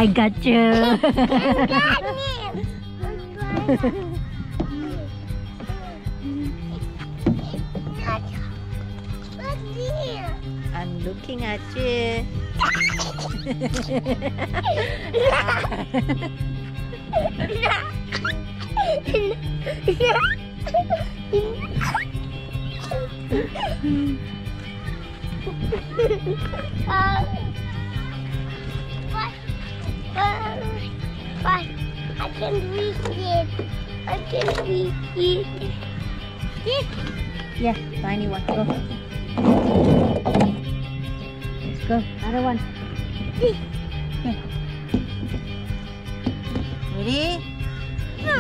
I got you. I'm looking at you. But I can read it. I can read it. This? Yeah, tiny one. Go. Let's go. Other one. This. Yeah. Ready? No.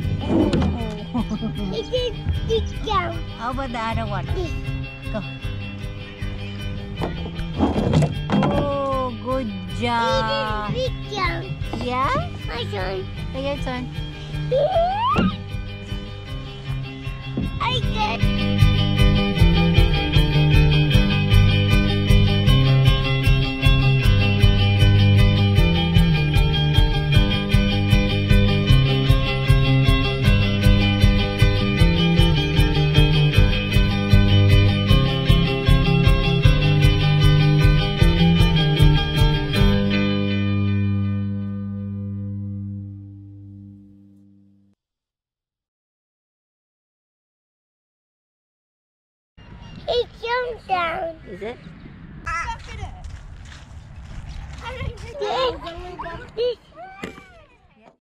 Oh. It is this down. How about the other one? This. Go. Oh, good job. It is this down. Yeah? My son. Okay, your turn. I get. It jumped down. Is it? This